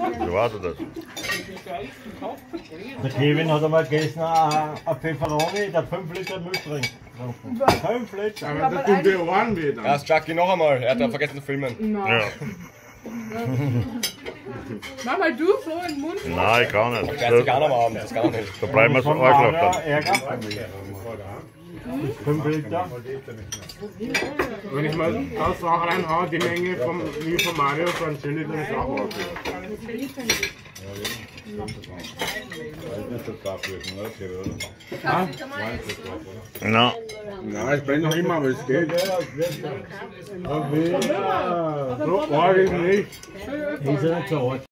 So war das. Der Kevin hat einmal gegessen, ein Pfefferoni, der 5 Liter Milch trinkt. 5 Liter. Aber das tut die Ohren weh dann. Ja, das Jacky noch einmal. Er hat da vergessen zu filmen. Ja. Mach mal du so in den Mund. Nein, ich kann nicht. Ich weiß nicht, am Abend, das kann er nicht. Da bleiben wir so Arschloch dann. Ärger. 5 Liter. Wenn ich mal das auch reinhaue, die Menge vom, wie von Mario von Juli, dann ist auch okay. Na, Ja, ich bin noch immer, aber es geht. So arg ist nicht. Ist er nicht so alt?